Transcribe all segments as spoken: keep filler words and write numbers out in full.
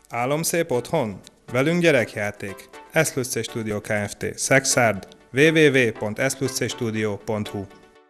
Álomszép otthon? Velünk gyerekjáték. Eszlussze Studio Kft. Szexárd. double-u double-u double-u pont eszlusszestudio pont hu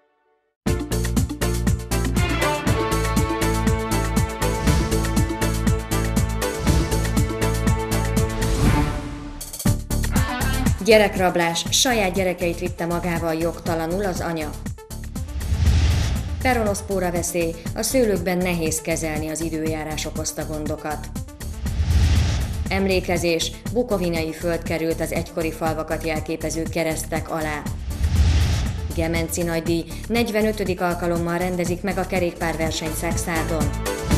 Gyerekrablás, saját gyerekeit vitte magával jogtalanul az anya. Peronoszpóra veszély, a szőlőkben nehéz kezelni az időjárás okozta gondokat. Emlékezés, bukovinai föld került az egykori falvakat jelképező keresztek alá. Gemenci nagydíj, negyvenötödik alkalommal rendezik meg a kerékpárverseny Szexárdon.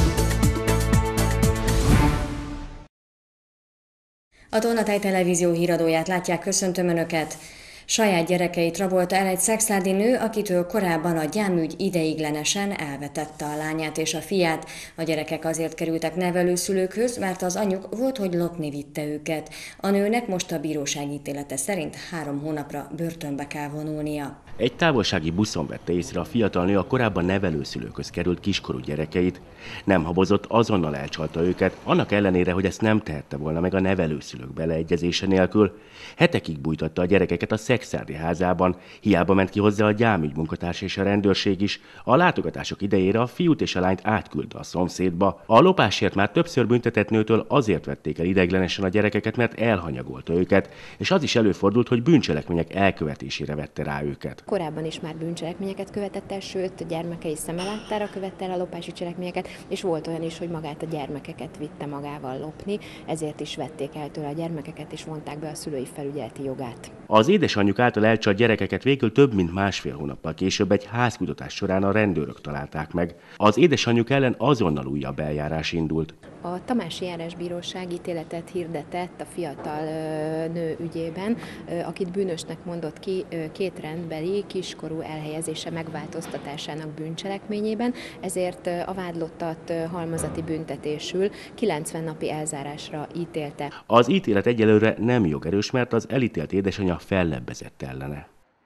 A Tolnatáj Televízió híradóját látják, köszöntöm Önöket! Saját gyerekeit rabolta el egy szexárdi nő, akitől korábban a gyámügy ideiglenesen elvetette a lányát és a fiát. A gyerekek azért kerültek nevelőszülőkhöz, mert az anyjuk volt, hogy lopni vitte őket. A nőnek most a bíróság ítélete szerint három hónapra börtönbe kell vonulnia. Egy távolsági buszon vette észre a fiatal nő a korábban nevelőszülőkhöz került kiskorú gyerekeit. Nem habozott, azonnal elcsalta őket, annak ellenére, hogy ezt nem tehette volna meg a nevelőszülők beleegyezése nélkül. Hetekig bújtatta a gyerekeket a szexárdi házában, hiába ment ki hozzá a gyámügy munkatárs és a rendőrség is. A látogatások idejére a fiút és a lányt átküldte a szomszédba. A lopásért már többször büntetett nőtől azért vették el ideiglenesen a gyerekeket, mert elhanyagolta őket, és az is előfordult, hogy bűncselekmények elkövetésére vette rá őket. Korábban is már bűncselekményeket követett el, sőt, gyermekei szeme láttára követte el a lopási cselekményeket, és volt olyan is, hogy magát a gyermekeket vitte magával lopni, ezért is vették el tőle a gyermekeket, és vonták be a szülői felügyeleti jogát. Az édesanyjuk által elcsalt gyerekeket végül több mint másfél hónappal később egy házkutatás során a rendőrök találták meg. Az édesanyjuk ellen azonnal újabb eljárás indult. A Tamási Járásbíróság ítéletet hirdetett a fiatal nő ügyében, akit bűnösnek mondott ki két rendbeli kiskorú elhelyezése megváltoztatásának bűncselekményében, ezért a vádlottat halmazati büntetésül kilencven napi elzárásra ítélte. Az ítélet egyelőre nem jogerős, mert az elítélt édesanyja fellebbezett ellene.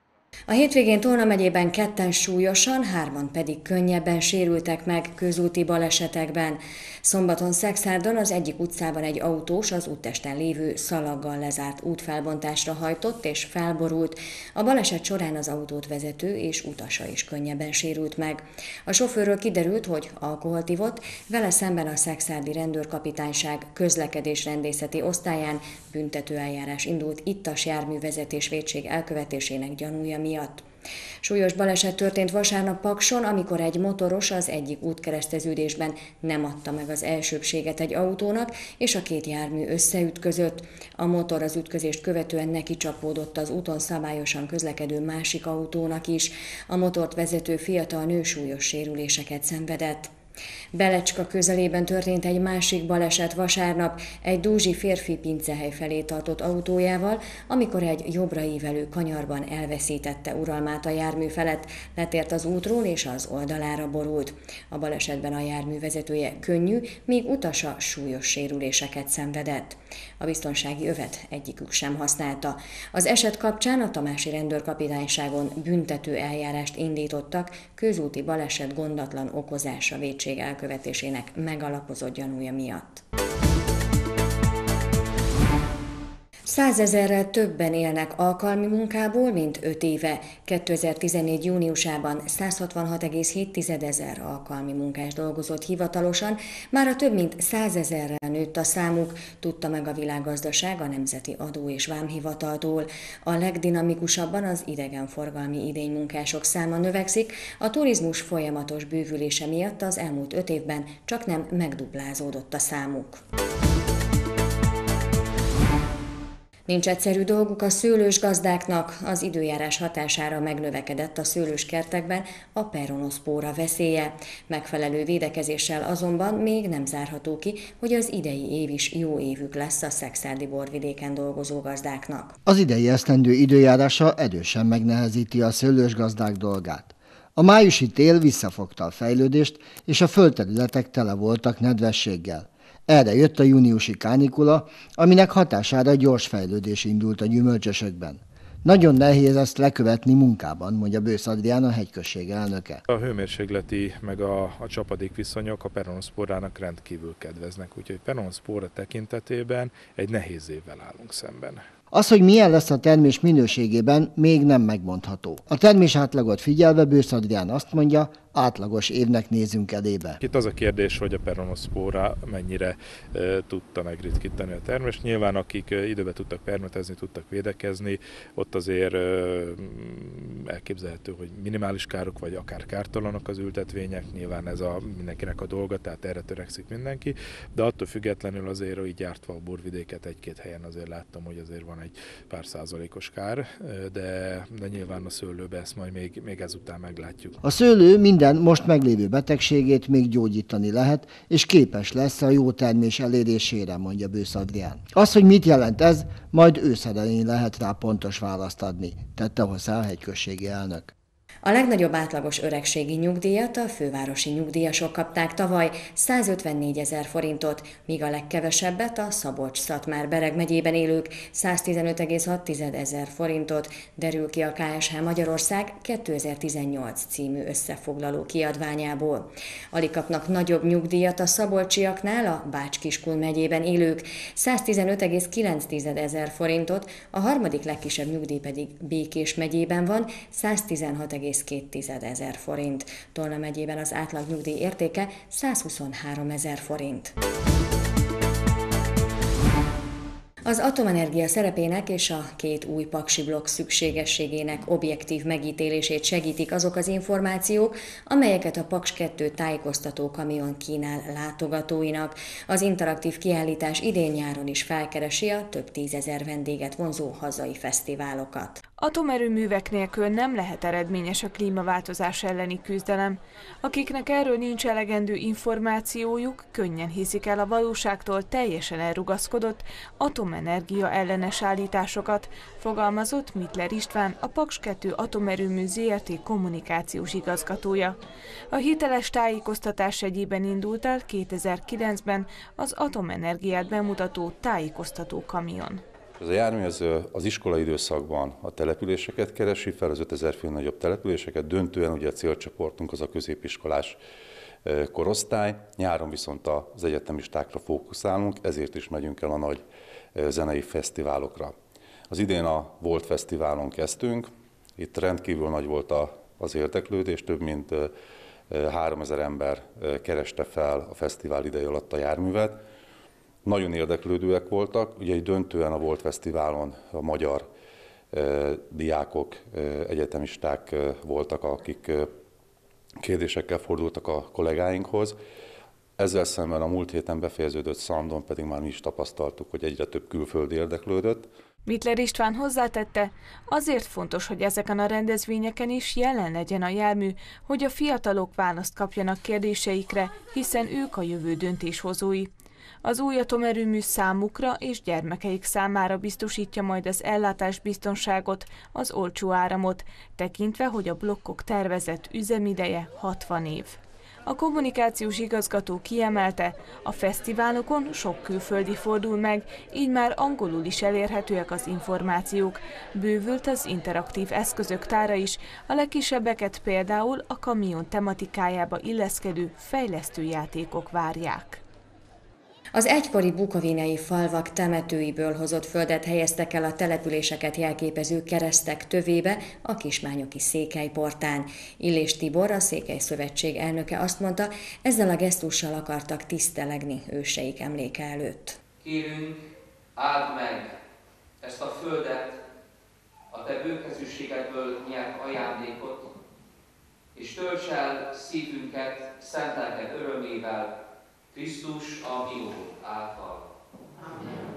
A hétvégén Tolna megyében ketten súlyosan, hárman pedig könnyebben sérültek meg közúti balesetekben. Szombaton Szexárdon az egyik utcában egy autós az úttesten lévő szalaggal lezárt útfelbontásra hajtott és felborult. A baleset során az autót vezető és utasa is könnyebben sérült meg. A sofőrről kiderült, hogy alkoholt ivott, vele szemben a szexárdi rendőrkapitányság közlekedésrendészeti osztályán büntetőeljárás indult ittas járművezetés vétség elkövetésének gyanúja miatt. Súlyos baleset történt vasárnap Pakson, amikor egy motoros az egyik útkereszteződésben nem adta meg az elsőbbséget egy autónak, és a két jármű összeütközött. A motor az ütközést követően neki csapódott az úton szabályosan közlekedő másik autónak is. A motort vezető fiatal nő súlyos sérüléseket szenvedett. Belecska közelében történt egy másik baleset vasárnap, egy dózsi férfi pincehely felé tartott autójával, amikor egy jobbra ívelő kanyarban elveszítette uralmát a jármű felett, letért az útról és az oldalára borult. A balesetben a jármű vezetője könnyű, míg utasa súlyos sérüléseket szenvedett. A biztonsági övet egyikük sem használta. Az eset kapcsán a tamási rendőrkapitányságon büntető eljárást indítottak közúti baleset gondatlan okozása vétség elkövetésének megalapozott gyanúja miatt. Százezerrel többen élnek alkalmi munkából, mint öt éve. kétezer-tizennégy júniusában száz hatvanhat egész hét ezer alkalmi munkás dolgozott hivatalosan, mára több mint százezerrel nőtt a számuk, tudta meg a Világgazdaság a Nemzeti Adó- és Vámhivataltól. A legdinamikusabban az idegenforgalmi idénymunkások száma növekszik, a turizmus folyamatos bővülése miatt az elmúlt öt évben csaknem megduplázódott a számuk. Nincs egyszerű dolguk a szőlős gazdáknak, az időjárás hatására megnövekedett a szőlőskertekben a peronoszpóra veszélye. Megfelelő védekezéssel azonban még nem zárható ki, hogy az idei év is jó évük lesz a szexárdi borvidéken dolgozó gazdáknak. Az idei esztendő időjárása erősen megnehezíti a szőlősgazdák dolgát. A májusi tél visszafogta a fejlődést, és a földterületek tele voltak nedvességgel. Erre jött a júniusi kánikula, aminek hatására gyors fejlődés indult a gyümölcsösökben. Nagyon nehéz ezt lekövetni munkában, mondja Bősz Adrián, a hegyközség elnöke. A hőmérsékleti meg a, a csapadék viszonyok a peronoszpórának rendkívül kedveznek, úgyhogy peronoszpóra tekintetében egy nehéz évvel állunk szemben. Az, hogy milyen lesz a termés minőségében, még nem megmondható. A termés átlagot figyelve Bősz Adrián azt mondja, átlagos évnek nézünk elébe. Itt az a kérdés, hogy a peronoszpóra mennyire e, tudta megritkítani a termést. Nyilván akik e, időben tudtak permetezni, tudtak védekezni, ott azért e, elképzelhető, hogy minimális károk, vagy akár kártalanok az ültetvények. Nyilván ez a mindenkinek a dolga, tehát erre törekszik mindenki. De attól függetlenül azért, hogy így jártva a borvidéket egy-két helyen azért láttam, hogy azért van egy pár százalékos kár, de, de nyilván a szőlőbe ezt majd még, még ezután meglátjuk. A szőlő minden most meglévő betegségét még gyógyítani lehet, és képes lesz a jó termés elérésére, mondja Bősz Adrián. Az, hogy mit jelent ez, majd ősz elején lehet rá pontos választ adni, tette hozzá a hegyközségi elnök. A legnagyobb átlagos öregségi nyugdíjat a fővárosi nyugdíjasok kapták tavaly százötvennégy ezer forintot, míg a legkevesebbet a Szabolcs-Szatmár-Bereg megyében élők száztizenöt egész hat ezer forintot, derül ki a ká es há Magyarország kétezer-tizennyolc című összefoglaló kiadványából. Alig kapnak nagyobb nyugdíjat a szabolcsiaknál a Bács-Kiskun megyében élők száztizenöt egész kilenc ezer forintot, a harmadik legkisebb nyugdíj pedig Békés megyében van száztizenhat egész két ezer forint. Tolna megyében az átlag nyugdíj értéke százhuszonhárom ezer forint. Az atomenergia szerepének és a két új paksi blokk szükségességének objektív megítélését segítik azok az információk, amelyeket a Paks kettő tájékoztató kamion kínál látogatóinak. Az interaktív kiállítás idén-nyáron is felkeresi a több tízezer vendéget vonzó hazai fesztiválokat. Atomerőművek nélkül nem lehet eredményes a klímaváltozás elleni küzdelem. Akiknek erről nincs elegendő információjuk, könnyen hiszik el a valóságtól teljesen elrugaszkodott atomenergia ellenes állításokat, fogalmazott Mittler István, a Paks kettő atomerőmű zé er té kommunikációs igazgatója. A hiteles tájékoztatás egyében indult el kétezer-kilencben az atomenergiát bemutató tájékoztató kamion. Ez a jármű az, az iskolai időszakban a településeket keresi fel, az ötezer fő nagyobb településeket, döntően ugye a célcsoportunk az a középiskolás korosztály, nyáron viszont az egyetemistákra fókuszálunk, ezért is megyünk el a nagy zenei fesztiválokra. Az idén a Volt Fesztiválon kezdtünk, itt rendkívül nagy volt az érdeklődés, több mint háromezer ember kereste fel a fesztivál ideje alatt a járművet. Nagyon érdeklődőek voltak, ugye döntően a Volt Fesztiválon a magyar eh, diákok, eh, egyetemisták eh, voltak, akik eh, kérdésekkel fordultak a kollégáinkhoz. Ezzel szemben a múlt héten befejeződött Szandon pedig már mi is tapasztaltuk, hogy egyre több külföldi érdeklődött. Mittler István hozzátette, azért fontos, hogy ezeken a rendezvényeken is jelen legyen a jármű, hogy a fiatalok választ kapjanak kérdéseikre, hiszen ők a jövő döntéshozói. Az új atomerőmű számukra és gyermekeik számára biztosítja majd az ellátásbiztonságot, az olcsó áramot, tekintve, hogy a blokkok tervezett üzemideje hatvan év. A kommunikációs igazgató kiemelte, a fesztiválokon sok külföldi fordul meg, így már angolul is elérhetőek az információk. Bővült az interaktív eszközök tára is, a legkisebbeket például a kamion tematikájába illeszkedő fejlesztő játékok várják. Az egykori bukovinai falvak temetőiből hozott földet helyeztek el a településeket jelképező keresztek tövébe a Kismányoki Székelyportán. Illés Tibor, a Székely Szövetség elnöke azt mondta, ezzel a gesztussal akartak tisztelegni őseik emléke előtt. Kérünk, áld meg ezt a földet, a te bőkezűségedből nyert ajándékot, és tölts el szívünket szent lelked örömével, Krisztus a mi Úr által. Amen.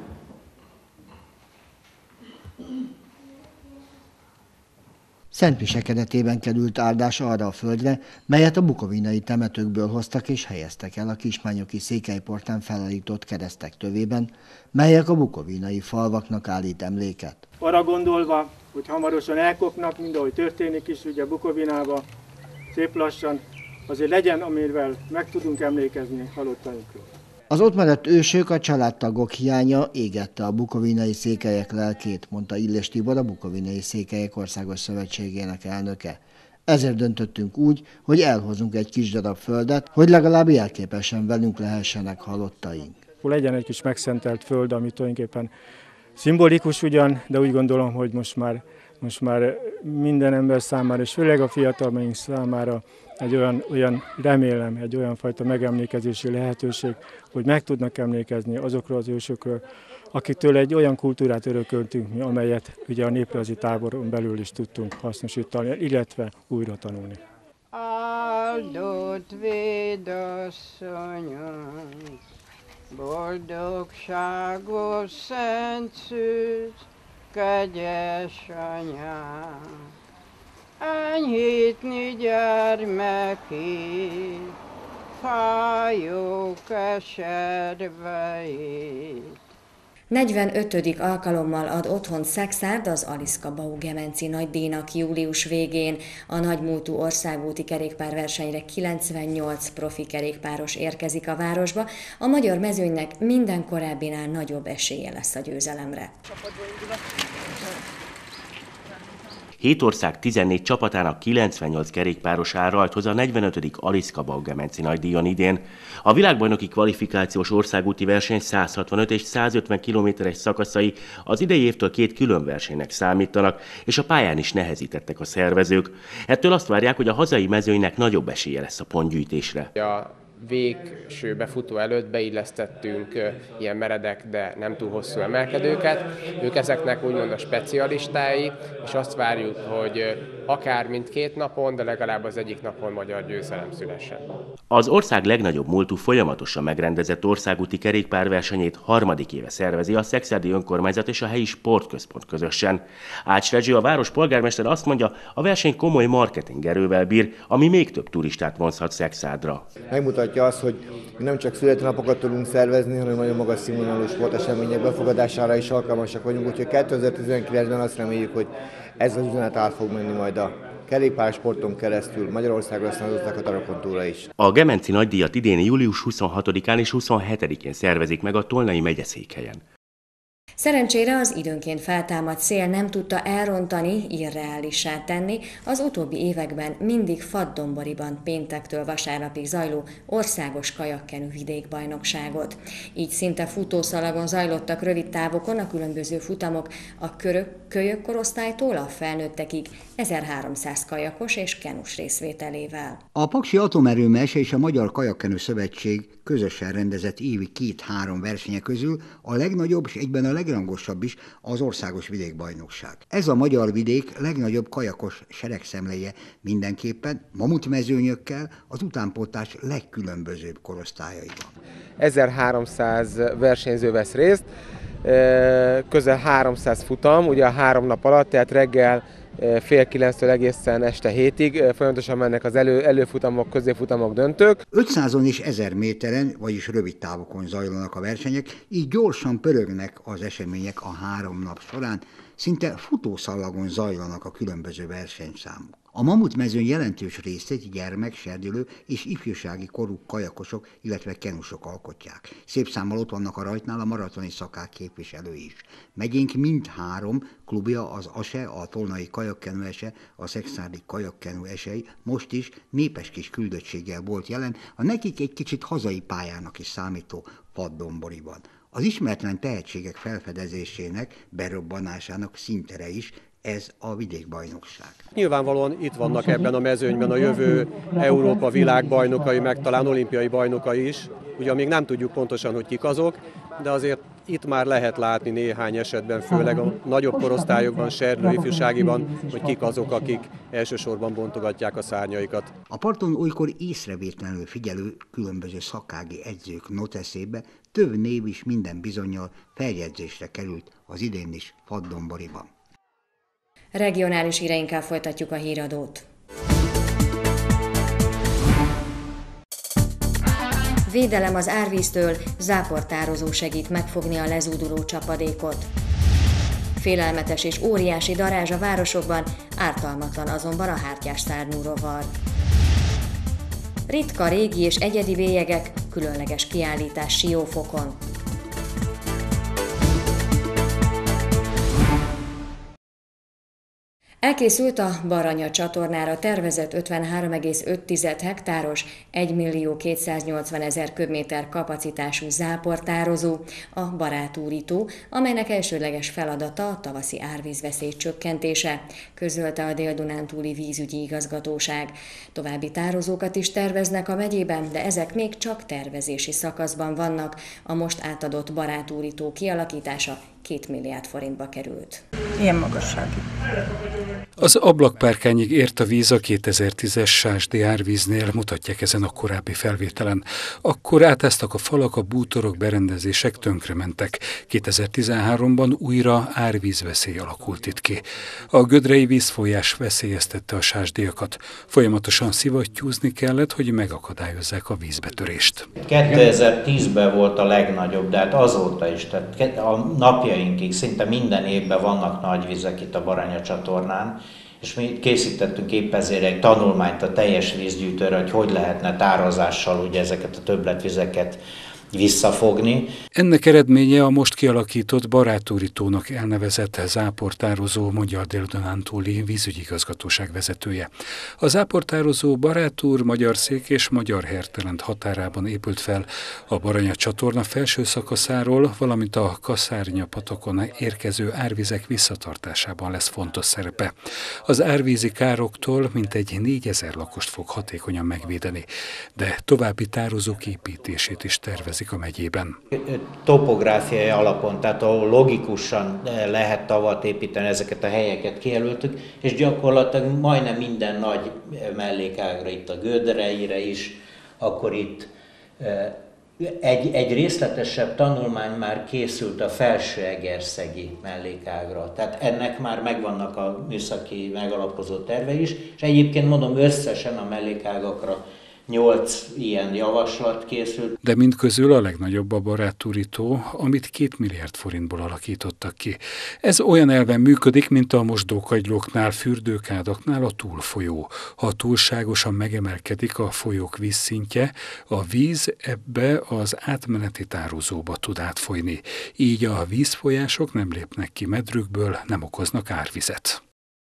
Szentmise keretében került áldás arra a földre, melyet a bukovinai temetőkből hoztak és helyeztek el a Kismányoki Székelyportán felállított keresztek tövében, melyek a bukovinai falvaknak állít emléket. Arra gondolva, hogy hamarosan elkopnak, mind ahogy történik is ugye Bukovinába, szép lassan, azért legyen, amivel meg tudunk emlékezni halottainkról. Az ott maradt ősök, a családtagok hiánya égette a bukovinai székelyek lelkét, mondta Illés Tibor, a Bukovinai Székelyek Országos Szövetségének elnöke. Ezért döntöttünk úgy, hogy elhozunk egy kis darab földet, hogy legalább jelképesen velünk lehessenek halottaink. Legyen egy kis megszentelt föld, ami tulajdonképpen szimbolikus ugyan, de úgy gondolom, hogy most már, most már minden ember számára, és főleg a fiataljaink számára egy olyan, olyan remélem, egy olyan fajta megemlékezési lehetőség, hogy meg tudnak emlékezni azokról az ősökről, akiktől egy olyan kultúrát örököltünk mi, amelyet ugye a néprajzi táboron belül is tudtunk hasznosítani, illetve újra tanulni. Áldott védasszonyom, boldogságos szent szűz, kegyes anyám, enyhítni gyermekét, fájó keserveit. negyvenötödik alkalommal ad otthont Szexárd az Aliszka-Baugemenci nagydíjnak július végén. A nagymúltú országúti kerékpárversenyre kilencvennyolc profi kerékpáros érkezik a városba. A magyar mezőnynek minden korábbinál nagyobb esélye lesz a győzelemre. Hét ország tizennégy csapatának kilencvennyolc kerékpáros rajthoz a negyvenötödik Aliszka-Baugemenci nagydíjon idén. A világbajnoki kvalifikációs országúti verseny száz hatvanöt és száz ötven kilométeres szakaszai az idei évtől két külön versenynek számítanak, és a pályán is nehezítettek a szervezők. Ettől azt várják, hogy a hazai mezőnynek nagyobb esélye lesz a pontgyűjtésre. A végső befutó előtt beillesztettünk ilyen meredek, de nem túl hosszú emelkedőket. Ők ezeknek úgymond a specialistái, és azt várjuk, hogy akár mindkét napon, de legalább az egyik napon magyar győzelem szülessen. Az ország legnagyobb múltú folyamatosan megrendezett országúti kerékpárversenyét harmadik éve szervezi a Szexárdi Önkormányzat és a helyi sportközpont közösen. Ács Rezső, a város polgármester azt mondja, a verseny komoly marketing erővel bír, ami még több turistát vonzhat Szexárdra. Megmutatja azt, hogy nem csak születőnapokat tudunk szervezni, hanem nagyon magas színvonalú sportesemények befogadására is alkalmasak vagyunk, úgyhogy kétezer-tizenkilencben azt reméljük, hogy ez az üzenet át fog menni majd a kerékpársporton keresztül Magyarországra, aztán az határokon túlra is. A Gemenci nagydíjat idén július huszonhatodikán és huszonhetedikén szervezik meg a Tolnai megyeszékhelyen. Szerencsére az időnként feltámadt szél nem tudta elrontani, irreálissá tenni az utóbbi években mindig Fadddomboriban péntektől vasárnapig zajló országos kajakkenű vidékbajnokságot. Így szinte futószalagon zajlottak rövid távokon a különböző futamok a körök, kölyök korosztálytól a felnőttekig ezerháromszáz kajakos és kenus részvételével. A Paksi Atomerőmese és a Magyar Kajakkenű Szövetség közösen rendezett évi két-három versenye közül a legnagyobb és egyben a legrangosabb is az országos vidékbajnokság. Ez a magyar vidék legnagyobb kajakos seregszemléje mindenképpen mamutmezőnyökkel, az utánpótlás legkülönbözőbb korosztályaiban. ezerháromszáz versenyző vesz részt, közel háromszáz futam, ugye a három nap alatt, tehát reggel fél kilenctől egészen este hétig folyamatosan mennek az elő, előfutamok, középfutamok, döntők. ötszázon és ezer méteren, vagyis rövid távokon zajlanak a versenyek, így gyorsan pörögnek az események a három nap során, szinte futószalagon zajlanak a különböző versenyszámok. A mamutmezőny jelentős részét gyermek, serdülő és ifjúsági korú kajakosok, illetve kenusok alkotják. Szép számmal ott vannak a rajtnál a maratoni szakák képviselői is. Megyénk mindhárom klubja, az á es e, a Tolnai Kajakkenu Ese, a Szexárdi Kajakkenu Esei most is népes kis küldöttséggel volt jelen, a nekik egy kicsit hazai pályának is számító Fadddomboriban. Az ismeretlen tehetségek felfedezésének, berobbanásának szintere is ez a vidékbajnokság. Nyilvánvalóan itt vannak ebben a mezőnyben a jövő Európa világbajnokai, meg talán olimpiai bajnokai is. Ugye még nem tudjuk pontosan, hogy kik azok, de azért itt már lehet látni néhány esetben, főleg a nagyobb korosztályokban, serdülő ifjúságiban, hogy kik azok, akik elsősorban bontogatják a szárnyaikat. A parton olykor észrevétlenül figyelő különböző szakági edzők noteszébe több név is minden bizonnyal feljegyzésre került az idén is Fadddomboriban. Regionális híreinkkel folytatjuk a híradót. Védelem az árvíztől, záportározó segít megfogni a lezúduló csapadékot. Félelmetes és óriási darázs a városokban, ártalmatlan azonban a hártyás szárnyú rovar. ritka, régi és egyedi bélyegek, különleges kiállítás Siófokon. Elkészült a Baranya csatornára tervezett ötvenhárom egész öt hektáros, egymillió-kétszáznyolcvanezer köbméter kapacitású záportározó, a barátúrító, amelynek elsődleges feladata a tavaszi árvízveszély csökkentése, közölte a Dél-Dunántúli vízügyi igazgatóság. További tározókat is terveznek a megyében, de ezek még csak tervezési szakaszban vannak. A most átadott barátúrító kialakítása két milliárd forintba került. Ilyen magasságú. Az ablakpárkányig ért a víz a kétezer-tízes sásdi árvíznél, mutatják ezen a korábbi felvételen. Akkor átáztak a falak, a bútorok, berendezések tönkrementek. kétezer-tizenháromban újra árvízveszély alakult itt ki. A gödrei vízfolyás veszélyeztette a sásdiakat. Folyamatosan szivattyúzni kellett, hogy megakadályozzák a vízbetörést. kétezer-tízben volt a legnagyobb, de hát azóta is, tehát a napjainkig szinte minden évben vannak nagy vizek itt a Baranya csatornán, és mi készítettünk épp ezért egy tanulmányt a teljes vízgyűjtőre, hogy hogy lehetne tározással ugye ezeket a többletvizeket visszafogni. Ennek eredménye a most kialakított barátúrítónak elnevezett záportározó, mondja a Dél-Dunántúli vízügyi igazgatóság vezetője. A záportározó Barátúr, Magyarszék és Magyarhertelend határában épült fel. A Baranya csatorna felső szakaszáról, valamint a Kaszárnya patakon érkező árvizek visszatartásában lesz fontos szerepe. Az árvízi károktól mintegy négyezer lakost fog hatékonyan megvédeni, de további tározók építését is tervez a megyében. Topográfiai alapon, tehát ahol logikusan lehet tavat építeni, ezeket a helyeket kijelöltük, és gyakorlatilag majdnem minden nagy mellékágra, itt a gödreire is, akkor itt egy, egy részletesebb tanulmány már készült a felső egerszegi mellékágra. Tehát ennek már megvannak a műszaki megalapozó terve is, és egyébként mondom, összesen a mellékágakra nyolc ilyen javaslat készült. De mindközül a legnagyobb a barátúrító, amit két milliárd forintból alakítottak ki. Ez olyan elven működik, mint a mosdókagylóknál, fürdőkádaknál a túlfolyó. Ha túlságosan megemelkedik a folyók vízszintje, a víz ebbe az átmeneti tározóba tud átfolyni. Így a vízfolyások nem lépnek ki medrükből, nem okoznak árvizet.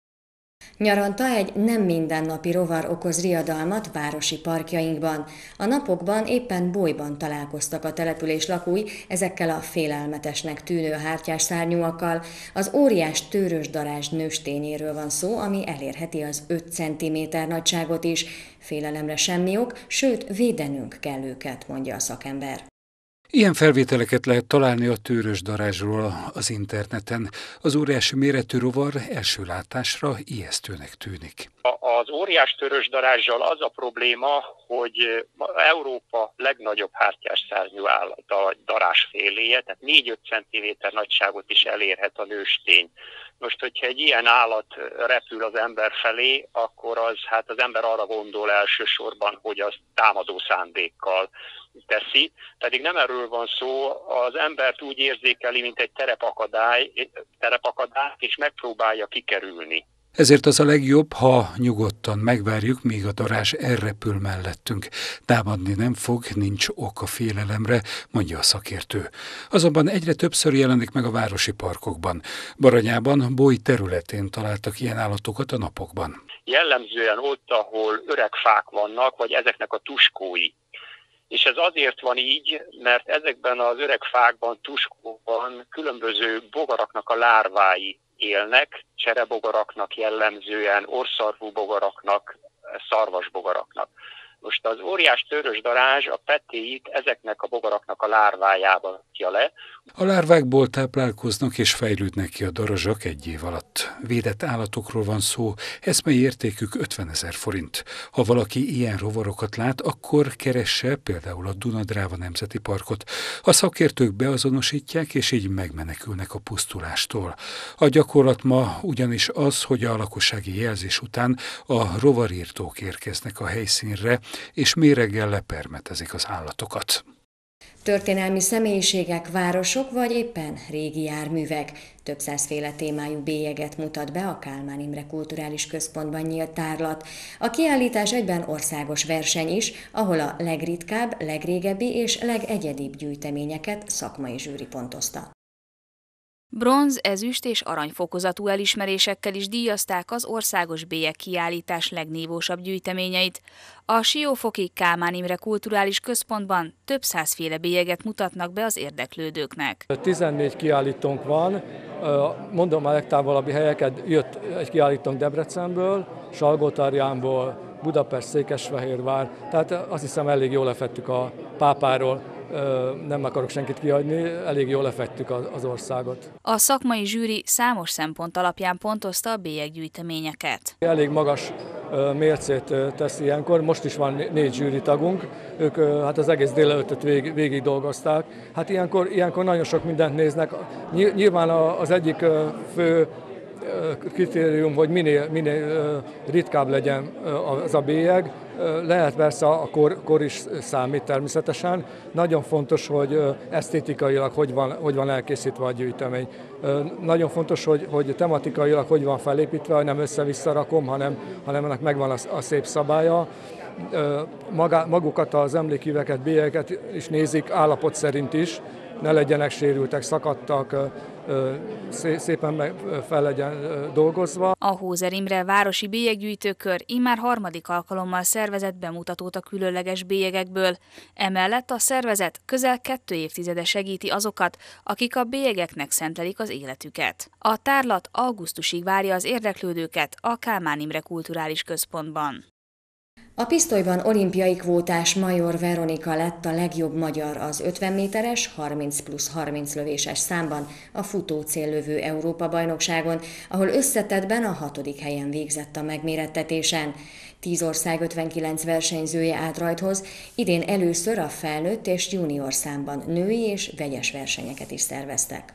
Nyaranta egy nem mindennapi rovar okoz riadalmat városi parkjainkban. A napokban éppen bolyban találkoztak a település lakói ezekkel a félelmetesnek tűnő hártyás szárnyúakkal. Az óriás tőrösdarázs nőstényéről van szó, ami elérheti az öt centiméter nagyságot is. Félelemre semmi ok, sőt védenünk kell őket, mondja a szakember. Ilyen felvételeket lehet találni a tőrösdarázsról az interneten. Az óriási méretű rovar első látásra ijesztőnek tűnik. Az óriás tőrösdarázssal az a probléma, hogy Európa legnagyobb hártyás szárnyú állat, a darázsféléje, tehát négy-öt centiméter nagyságot is elérhet a nőstény. Most, hogyha egy ilyen állat repül az ember felé, akkor az, hát az ember arra gondol elsősorban, hogy az támadó szándékkal teszi, pedig nem erről van szó, az embert úgy érzékeli, mint egy terepakadály, terepakadály, és megpróbálja kikerülni. Ezért az a legjobb, ha nyugodtan megvárjuk, míg a darázs elrepül mellettünk. Támadni nem fog, nincs ok a félelemre, mondja a szakértő. Azonban egyre többször jelenik meg a városi parkokban. Baranyában, Boly területén találtak ilyen állatokat a napokban. Jellemzően ott, ahol öreg fák vannak, vagy ezeknek a tuskói. És ez azért van így, mert ezekben az öreg fákban, tuskóban különböző bogaraknak a lárvái élnek, cserebogaraknak jellemzően, orrszarvú bogaraknak, szarvasbogaraknak. Most az óriás tőrösdarázs a petéit ezeknek a bogaraknak a lárvájában adja le. A lárvákból táplálkoznak és fejlődnek ki a darazsak egy év alatt. Védett állatokról van szó, eszmei értékük ötvenezer forint. Ha valaki ilyen rovarokat lát, akkor keresse például a Duna-Dráva Nemzeti Parkot. A szakértők beazonosítják, és így megmenekülnek a pusztulástól. A gyakorlat ma ugyanis az, hogy a lakossági jelzés után a rovarírtók érkeznek a helyszínre, és méreggel lepermetezik az állatokat. Történelmi személyiségek, városok vagy éppen régi járművek. Több százféle témájú bélyeget mutat be a Kálmán Imre Kulturális Központban nyílt tárlat. A kiállítás egyben országos verseny is, ahol a legritkább, legrégebbi és legegyedibb gyűjteményeket szakmai zsűri pontozta. Bronz, ezüst és aranyfokozatú elismerésekkel is díjazták az országos bélyeg kiállítás legnívósabb gyűjteményeit. A Siófoki Kálmán Imre Kulturális Központban több százféle bélyeget mutatnak be az érdeklődőknek. tizennégy kiállítónk van, mondom a legtávolabbi helyeket, jött egy kiállítónk Debrecenből, Salgótarjánból, Budapest, Székesfehérvár, tehát azt hiszem elég jól lefettük a pápáról. Nem akarok senkit kihagyni, elég jól lefettük az országot. A szakmai zsűri számos szempont alapján pontozta a bélyeggyűjteményeket. Elég magas mércét tesz ilyenkor, most is van négy zsűri tagunk, ők hát az egész délelőttöt végig, végig dolgozták. Hát ilyenkor, ilyenkor nagyon sok mindent néznek. Nyilván az egyik fő kritérium, hogy minél, minél ritkább legyen az a bélyeg. Lehet persze a kor, kor is számít természetesen. Nagyon fontos, hogy esztétikailag hogy van, hogy van elkészítve a gyűjtemény. Nagyon fontos, hogy, hogy tematikailag hogy van felépítve, hogy nem össze-vissza rakom, hanem, hanem ennek megvan a, a szép szabálya. Maga, magukat az emlékíveket, bélyegeket is nézik állapot szerint is, ne legyenek sérültek, szakadtak, szépen fel legyen dolgozva. A Hózer Imre városi bélyeggyűjtőkör immár harmadik alkalommal szervezett bemutatót a különleges bélyegekből. Emellett a szervezet közel kettő évtizede segíti azokat, akik a bélyegeknek szentelik az életüket. A tárlat augusztusig várja az érdeklődőket a Kálmán Imre Kulturális Központban. A pisztolyban olimpiai kvótás Major Veronika lett a legjobb magyar az ötven méteres, harminc plusz harminc lövéses számban a futócéllövő Európa-bajnokságon, ahol összetettben a hatodik helyen végzett a megmérettetésen. Tíz ország ötvenkilenc versenyzője állt rajthoz, idén először a felnőtt és junior számban női és vegyes versenyeket is szerveztek.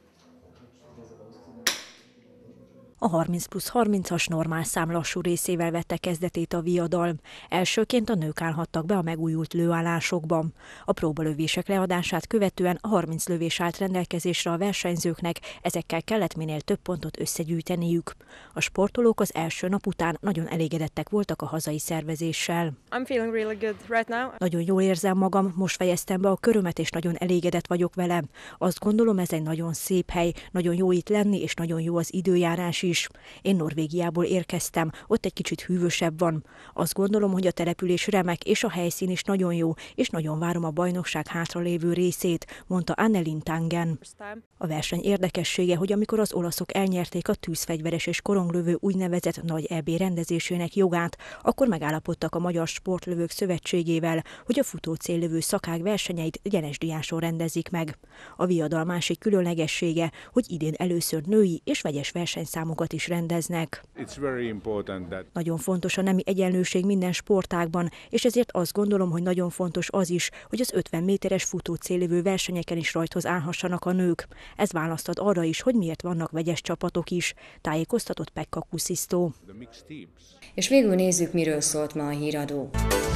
A harminc plusz harmincas normál szám lassú részével vette kezdetét a viadal. Elsőként a nők állhattak be a megújult lőállásokban. A próbalövések leadását követően a harminc lövés állt rendelkezésre a versenyzőknek, ezekkel kellett minél több pontot összegyűjteniük. A sportolók az első nap után nagyon elégedettek voltak a hazai szervezéssel. I'm feeling really good right now. Nagyon jól érzem magam, most fejeztem be a körömet, és nagyon elégedett vagyok vele. Azt gondolom, ez egy nagyon szép hely, nagyon jó itt lenni, és nagyon jó az időjárás is. Én Norvégiából érkeztem, ott egy kicsit hűvösebb van. Azt gondolom, hogy a település remek, és a helyszín is nagyon jó, és nagyon várom a bajnokság hátralévő részét, mondta Annelin Tangen. A verseny érdekessége, hogy amikor az olaszok elnyerték a tűzfegyveres és koronglövő úgynevezett nagy é bé rendezésének jogát, akkor megállapodtak a Magyar Sportlövők Szövetségével, hogy a futócéllövő szakák versenyeit Gyenesdiáson rendezik meg. A viadal másik különlegessége, hogy idén először női és vegyes versenyszámok is rendeznek. That... Nagyon fontos a nemi egyenlőség minden sportágban, és ezért azt gondolom, hogy nagyon fontos az is, hogy az ötven méteres futócéllövő versenyeken is rajthoz állhassanak a nők. Ez választad arra is, hogy miért vannak vegyes csapatok is, tájékoztatott Pekka Kuszisztó. És végül nézzük, miről szólt ma a híradó.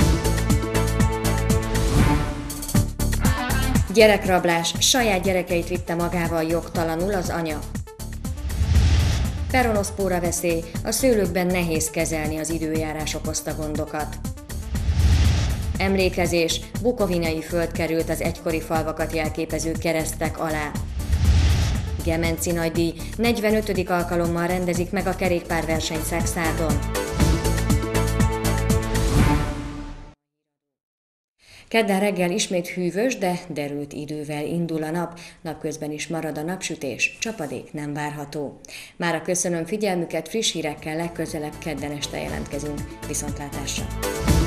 Gyerekrablás, saját gyerekeit vitte magával jogtalanul az anya. Peronoszpóra veszély, a szőlőkben nehéz kezelni az időjárás okozta gondokat. Emlékezés, bukovinai föld került az egykori falvakat jelképező keresztek alá. Gemenci nagydíj, negyvenötödik alkalommal rendezik meg a kerékpárversenyt Szexárdon. Kedden reggel ismét hűvös, de derült idővel indul a nap, napközben is marad a napsütés, csapadék nem várható. Mára köszönöm figyelmüket, friss hírekkel legközelebb kedden este jelentkezünk. Viszontlátásra!